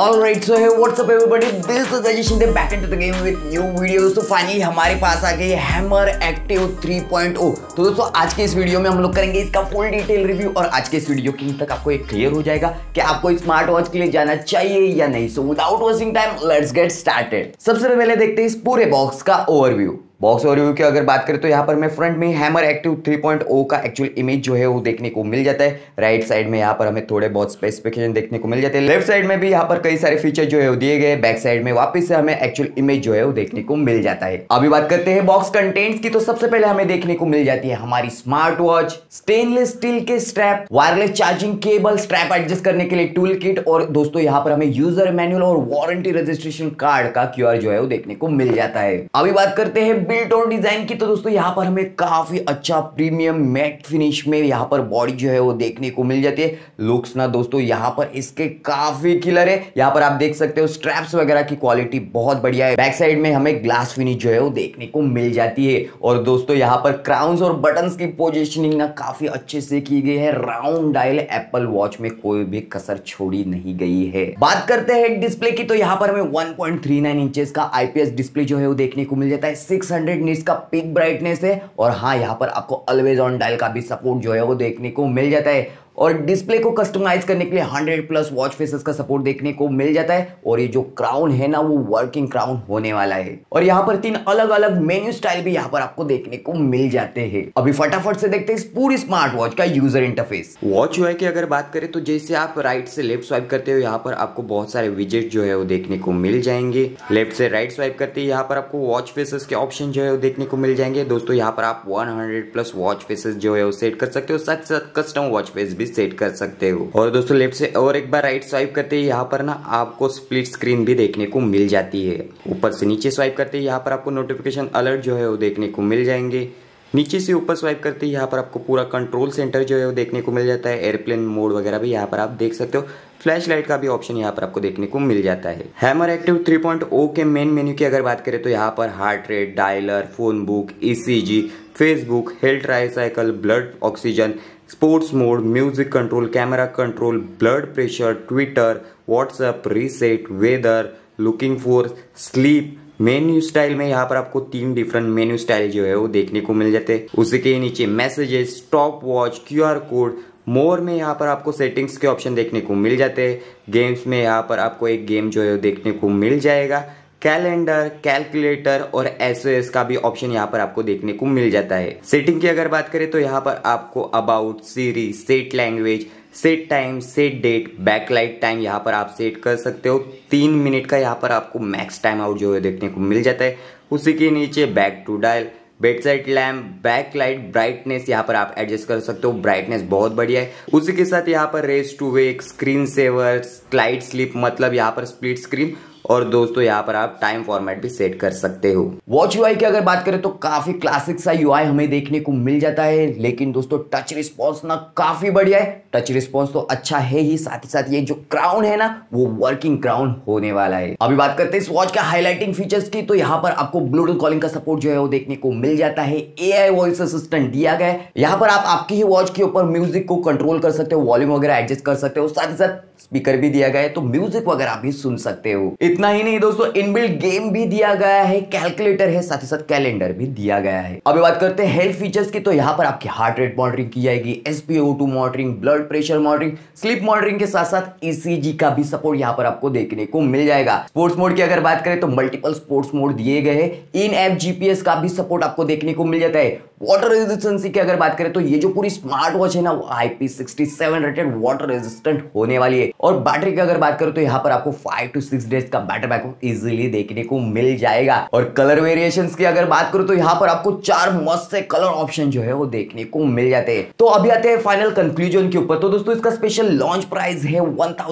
Alright, so hey, what's up everybody? This is Ajay Shinde back into the game with new videos. तो finally हमारे पास आ गई hammer active 3.0। तो दोस्तों आज के इस वीडियो में हम लोग करेंगे इसका फुल डिटेल रिव्यू और आज के इस वीडियो के अंत तक आपको एक क्लियर हो जाएगा कि आपको स्मार्ट वॉच के लिए जाना चाहिए या नहीं। So without wasting time let's get started. सबसे पहले देखते हैं इस पूरे बॉक्स का ओवरव्यू। बॉक्स ओवरव्यू की अगर बात करें तो यहाँ पर मैं फ्रंट में हैमर एक्टिव 3.0 का एक्चुअल इमेज जो है वो देखने को मिल जाता है। राइट साइड में यहाँ पर हमें थोड़े बहुत स्पेसिफिकेशन देखने को मिल जाते हैं। लेफ्ट साइड में भी यहाँ पर कई सारे फीचर जो है वो दिए गए। बैक साइड में वापस से हमें एक्चुअल इमेज जो है वो देखने को मिल जाता है। अभी बात करते हैं बॉक्स कंटेंट्स की, तो सबसे पहले हमें देखने को मिल जाती है हमारी स्मार्ट वॉच, स्टेनलेस स्टील के strap, wireless charging cable, strap adjust करने के लिए टूल किट और दोस्तों यहाँ पर हमें यूजर मैनुअल और वारंटी रजिस्ट्रेशन कार्ड का QR जो है वो देखने को मिल जाता है। अभी बात करते हैं बिल्ट और डिजाइन की, तो दोस्तों यहाँ पर हमें काफी अच्छा प्रीमियम मैट फिनिश में यहाँ पर बॉडी जो है वो देखने को मिल जाती है। लुक्स ना दोस्तों यहाँ पर इसके काफी किलर है। यहाँ पर आप देख सकते हो स्ट्रैप्स वगैरह की क्वालिटी बहुत बढ़िया है। बैक साइड में हमें ग्लास फिनिश जो है वो देखने को मिल जाती है और दोस्तों यहाँ पर क्राउन्स और बटन्स की पोजीशनिंग ना काफी अच्छे से की गई है। राउंड डायल एप्पल वॉच में कोई भी कसर छोड़ी नहीं गई है। बात करते हैं डिस्प्ले की, तो यहाँ पर हमें 1.39 इंचेस का IPS डिस्प्ले जो है वो देखने को मिल जाता है। 600 निट्स का पिक ब्राइटनेस है और हाँ यहाँ पर आपको ऑलवेज ऑन डायल का भी सपोर्ट जो है वो देखने को मिल जाता है और डिस्प्ले को कस्टमाइज करने के लिए 100+ वॉच फेसेस का सपोर्ट देखने को मिल जाता है और ये जो क्राउन है ना वो वर्किंग क्राउन होने वाला है और यहाँ पर 3 अलग अलग मेन्यू स्टाइल भी यहाँ पर आपको देखने को मिल जाते हैं। अभी फटाफट से देखते हैं इस पूरी स्मार्ट वॉच का यूजर इंटरफेस। वॉच UI की अगर बात करें तो जैसे आप राइट से लेफ्ट स्वाइप करते हो यहाँ पर आपको बहुत सारे विजेट जो है वो देखने को मिल जाएंगे। लेफ्ट से राइट स्वाइप करते हैं यहाँ पर आपको वॉच फेसेस के ऑप्शन जो है वो देखने को मिल जाएंगे। दोस्तों यहाँ पर आप 100+ वॉच फेसेस जो है वो सेट कर सकते हो, साथ साथ कस्टम वॉच फेस सेट कर सकते हो। और दोस्तों लेफ्ट से और एक बार राइट स्वाइप करते हैं यहाँ पर ना आपको स्प्लिट स्क्रीन भी देखने को मिल जाती है। ऊपर से नीचे स्वाइप करते हैं यहाँ पर आपको नोटिफिकेशन अलर्ट जो है वो देखने को मिल जाएंगे। नीचे से ऊपर स्वाइप करते हैं यहाँ पर आपको पूरा कंट्रोल सेंटर जो है वो देखने को मिल जाता है। एयरप्लेन मोड वगैरह भी यहाँ पर आप देख सकते हो। फ्लैश लाइट का भी ऑप्शन यहाँ पर आपको देखने को मिल जाता है। हैमर एक्टिव 3.0 के मेन मेन्यू की अगर बात करें तो यहाँ पर heart rate, dialer, phone book, ECG, Facebook, health tricycle, blood oxygen, sports mode, music control, camera control, blood pressure, Twitter, WhatsApp, reset, weather, looking for sleep. Menu style में यहाँ पर आपको 3 डिफरेंट मेन्यू स्टाइल जो है वो देखने को मिल जाते हैं। उसी के नीचे messages, stop watch, QR code, more में यहाँ पर आपको सेटिंग्स के ऑप्शन देखने को मिल जाते हैं। गेम्स में यहाँ पर आपको एक गेम जो है देखने को मिल जाएगा। कैलेंडर, कैलकुलेटर और SOS का भी ऑप्शन यहाँ पर आपको देखने को मिल जाता है। सेटिंग की अगर बात करें तो यहाँ पर आपको about, Siri, set language, set time, set date, backlight time यहाँ पर आप सेट कर सकते हो। 3 मिनट का यहाँ पर आपको मैक्स टाइम आउट जो है देखने को मिल जाता है। उसी के नीचे back to dial, bed side lamp, back light, brightness यहाँ पर आप एडजस्ट कर सकते हो। ब्राइटनेस बहुत बढ़िया है। उसी के साथ यहाँ पर raise to wake, screen saver, slide slip मतलब यहाँ पर स्प्लिट स्क्रीन और दोस्तों यहाँ पर आप टाइम फॉर्मेट भी सेट कर सकते हो। वॉच UI की अगर बात करें तो काफी क्लासिक सा UI हमें देखने को मिल जाता है, लेकिन दोस्तों टच रिस्पॉन्स ना काफी बढ़िया है। टच रिस्पॉन्स तो अच्छा है ही, साथ ही साथ ये जो क्राउन है ना वो वर्किंग क्राउन होने वाला है। अभी बात करते हैं इस वॉच का हाईलाइटिंग फीचर्स की, तो यहाँ पर आपको ब्लूटूथ कॉलिंग का सपोर्ट जो है वो देखने को मिल जाता है। AI वॉइस असिस्टेंट दिया गया है। यहाँ पर आप आपकी ही वॉच के ऊपर म्यूजिक को कंट्रोल कर सकते हो, वॉल्यूम वगैरह एडजस्ट कर सकते हो, साथ ही साथ स्पीकर भी दिया गया है तो म्यूजिक वगैरह भी सुन सकते हो। इतना ही नहीं दोस्तों, इनबिल्ट गेम भी दिया गया है, कैलकुलेटर है, साथ ही साथ कैलेंडर भी दिया गया है। अभी बात करते हैं हेल्थ फीचर्स की, तो यहाँ पर आपकी हार्ट रेट मॉनिटरिंग की जाएगी, SpO2 monitoring, blood pressure monitoring, sleep monitoring के साथ साथ ECG का भी सपोर्ट यहाँ पर आपको देखने को मिल जाएगा। स्पोर्ट्स मोड की अगर बात करें तो मल्टीपल स्पोर्ट्स मोड दिए गए हैं। इन ऐप GPS का भी सपोर्ट आपको देखने को मिल जाता है। वाटर रेजिस्टेंसी की अगर बात करें तो ये जो पूरी स्मार्ट वॉच है ना वो IP67 रेटेड वाटर रेजिस्टेंट होने वाली है। और बैटरी की अगर बात करें तो यहाँ पर आपको 5 to 6 डेज का बैटरी बैकअप इजीली देखने को मिल जाएगा। और कलर वेरिएशंस की अगर बात करूं तो यहाँ पर आपको 4 मस्त से कलर ऑप्शन जो है वो देखने को मिल जाते हैं। तो अभी आते हैं फाइनल कंक्लूजन के ऊपर। तो दोस्तों इसका स्पेशल लॉन्च प्राइस है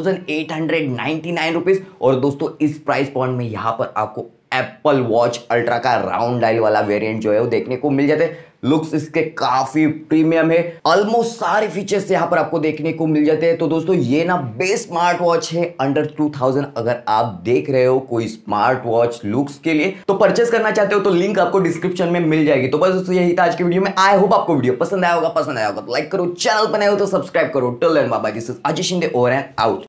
1899 रुपीज और दोस्तों इस प्राइस पॉइंट में यहाँ पर आपको एप्पल वॉच अल्ट्रा का राउंड डायल वाला वेरिएंट जो है वो देखने को मिल जाते हैं। लुक्स इसके काफी प्रीमियम है, ऑलमोस्ट सारे फीचर्स यहाँ पर आपको देखने को मिल जाते हैं। तो दोस्तों ये ना बेस्ट स्मार्ट वॉच है अंडर 2000। अगर आप देख रहे हो कोई स्मार्ट वॉच लुक्स के लिए तो परचेस करना चाहते हो तो लिंक आपको डिस्क्रिप्शन में मिल जाएगी। तो बस दोस्तों यही था आज की वीडियो में। आई होप आपको वीडियो पसंद आया होगा तो लाइक करो, चैनल पर नए हो तो सब्सक्राइब करो। Till then bye bye, this is Ajay Shinde over and out.